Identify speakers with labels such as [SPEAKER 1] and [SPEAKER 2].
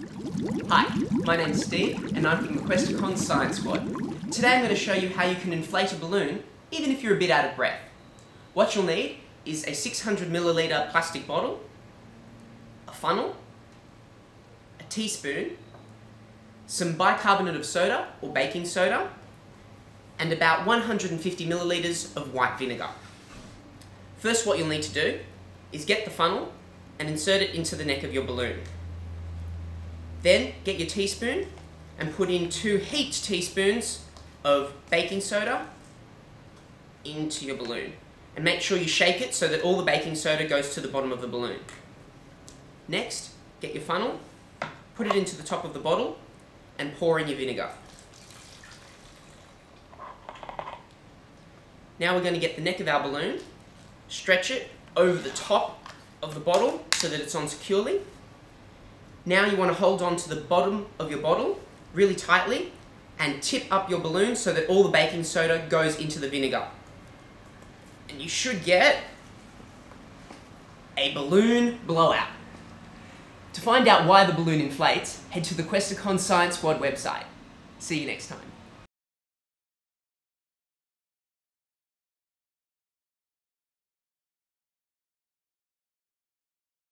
[SPEAKER 1] Hi, my name's Steve and I'm from the Questacon Science Squad. Today I'm going to show you how you can inflate a balloon even if you're a bit out of breath. What you'll need is a 600ml plastic bottle, a funnel, a teaspoon, some bicarbonate of soda or baking soda, and about 150ml of white vinegar. First, what you'll need to do is get the funnel and insert it into the neck of your balloon. Then get your teaspoon and put in 2 heaped teaspoons of baking soda into your balloon. And make sure you shake it so that all the baking soda goes to the bottom of the balloon. Next, get your funnel, put it into the top of the bottle, and pour in your vinegar. Now we're going to get the neck of our balloon, stretch it over the top of the bottle so that it's on securely. Now you want to hold on to the bottom of your bottle really tightly and tip up your balloon so that all the baking soda goes into the vinegar. And you should get a balloon blowout. To find out why the balloon inflates, head to the Questacon Science Squad website. See you next time.